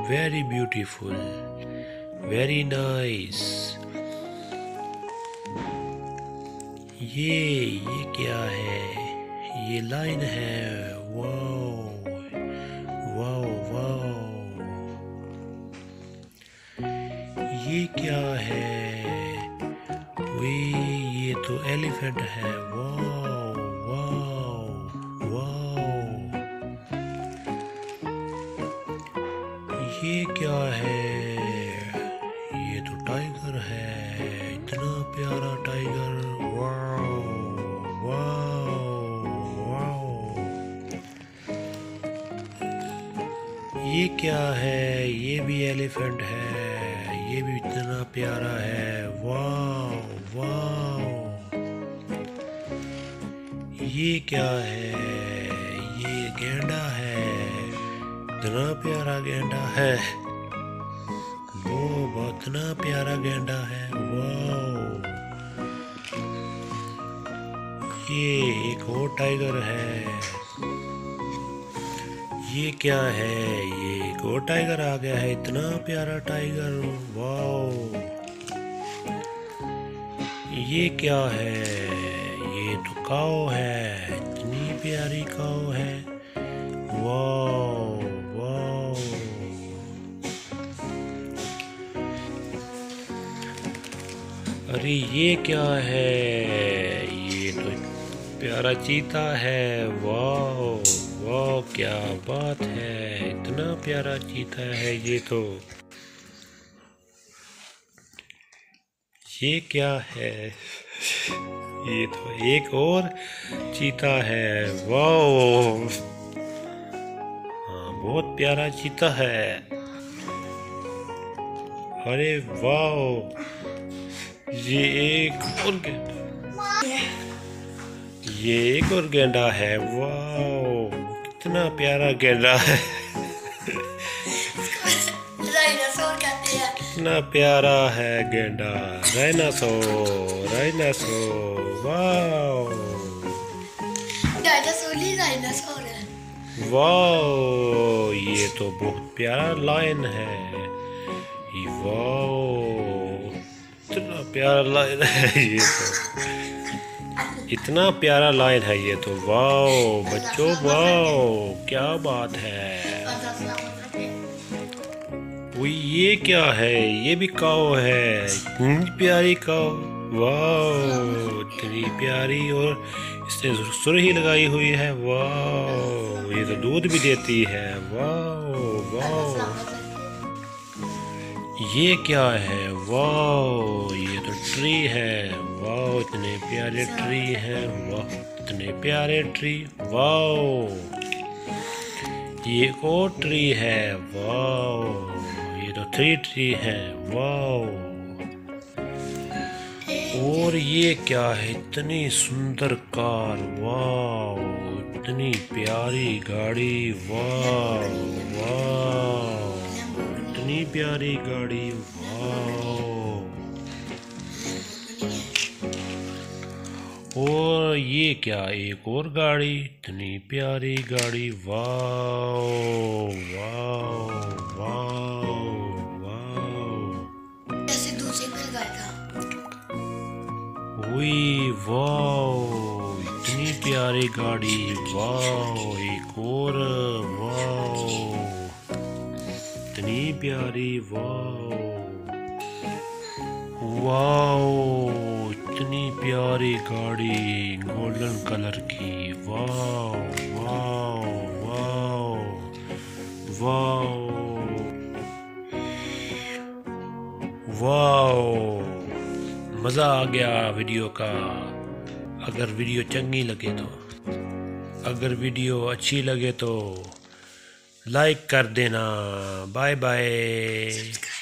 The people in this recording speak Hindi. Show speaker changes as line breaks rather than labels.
very beautiful, very nice। ये क्या है? ये लाइन है। Wow wow wow. ये क्या है? ये तो एलिफेंट है। Wow wow wow. ये क्या है? ये तो टाइगर है। इतना प्यारा टाइगर। Wow wow wow. ये क्या है? ये भी एलिफेंट है। ये भी इतना प्यारा है। Wow wow. ये क्या है? ये गैंडा है। इतना प्यारा गैंडा है। वो बहुत इतना प्यारा गैंडा है। वाओ। ये एक और टाइगर है। ये क्या है? ये एक और टाइगर आ गया है। इतना प्यारा टाइगर। वाओ। ये क्या है? ये तो काऊ है। इतनी प्यारी काऊ है। Wow wow. अरे ये क्या है? ये तो प्यारा चीता है। वाओ वाओ, क्या बात है। इतना प्यारा चीता है ये तो। ये क्या है? ये तो एक और चीता है। वाओ। हाँ, बहुत प्यारा चीता है। अरे वाओ। ये एक और गैंडा है। वाओ, कितना प्यारा गैंडा है। कितना प्यारा है गैंडा। Dinosaur dinosaur. वाओ
डायनासोर है।
वाओ, ये तो बहुत प्यारा लायन है। वाओ, इतना प्यारा लायन है ये तो। इतना प्यारा लाइन है ये तो। वाओ बच्चों, वाओ क्या बात है। ये क्या है? ये भी काऊ है। इतनी प्यारी काऊ। वाओ, इतनी प्यारी। और इसने सुरही लगाई हुई है। वाओ, ये तो दूध भी देती है। Wow wow. ये क्या है? वाओ, ये तो ट्री है। वाओ, इतने प्यारे ट्री हैं। वाह, इतने प्यारे ट्री। वाओ, ये और ट्री है। वाओ, ये तो 3 ट्री है। वाओ। और ये क्या है? इतनी सुंदर कार। वाओ, इतनी प्यारी गाड़ी। वाओ वाओ, इतनी प्यारी गाड़ी। वाओ। और ये क्या? एक और गाड़ी। इतनी प्यारी गाड़ी। Wow wow wow wow.
ऐसे दूसरे मिल गया था।
वाओ, इतनी प्यारी गाड़ी। वाओ, एक और। वाओ, इतनी प्यारी। वाओ वाओ, इतनी प्यारी गाड़ी गोल्डन कलर की। Wow wow wow wow wow. मज़ा आ गया वीडियो का। अगर वीडियो चंगी लगे तो, अगर वीडियो अच्छी लगे तो लाइक कर देना। Bye bye.